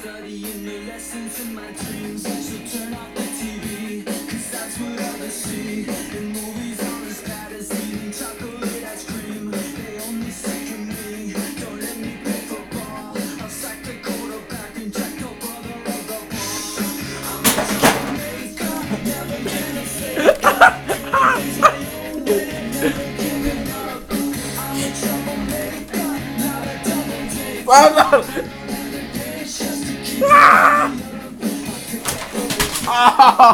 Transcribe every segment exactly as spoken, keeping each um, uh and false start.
studying the lessons in my dreams. So turn off the T V, cause that's what others see. And movies aren't as bad as eating chocolate ice cream. They only sick of me, don't let me play football. I'll sack the quarterback and jack your brother of the ball. I'm a troublemaker, never been a faker. Always my own way and never giving up. I'm a troublemaker, not a double taker. Wow, no. Ah! Oh.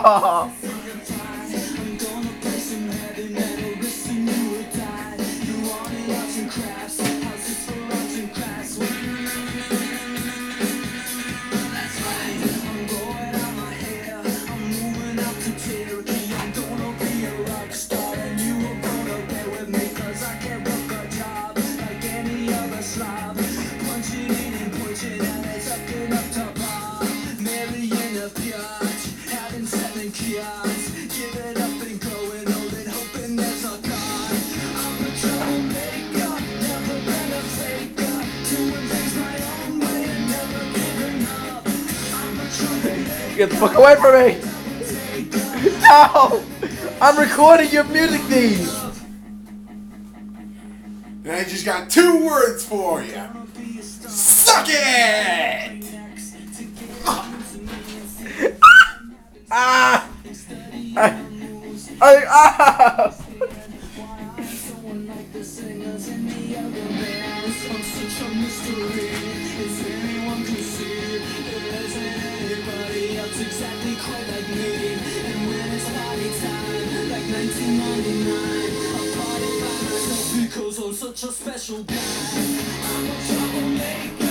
I'm gonna play some heavy metal, listen you will die. You want it, arts and crafts, houses for arts and crafts. That's right. I'm going out my hair, I'm moving out to Cherokee. I'm gonna be a rock star and you are gonna bear with me, cause I can't work a job like any other slob. Punching in and punching out and sucking up to Bob. Mary in a biatch, having seven kiosks. Give it up and going old and hoping there's a God. I'm a troublemaker, never been a faker. Doing things my own way and never giving up. I'm a troublemaker. Get the fuck away from me! No! I'm recording your music feed! And I just got two words for you. Suck it! Ah! I, I, ah! Someone like the singers in the other bands. I'm such a mystery. Is anyone can see there isn't anybody else exactly quite like me? And when it's party time, like nineteen ninety-nine, I party by myself because I'm such a special guy. I'm a troublemaker.